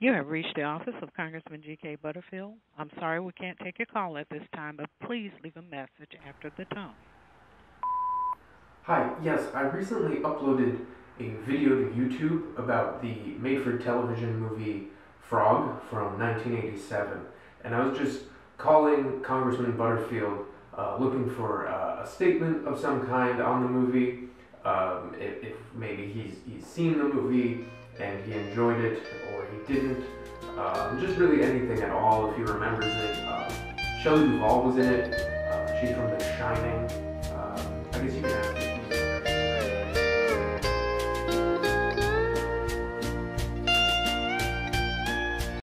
You have reached the office of Congressman G.K. Butterfield. I'm sorry we can't take your call at this time, but please leave a message after the tone. Hi, yes, I recently uploaded a video to YouTube about the made-for-television movie Frog from 1987, and I was just calling Congressman Butterfield looking for a statement of some kind on the movie, if maybe he's seen the movie and he enjoyed it or he didn't, just really anything at all if he remembers it. Shelley Duvall was in it, she's from The Shining. I guess you can ask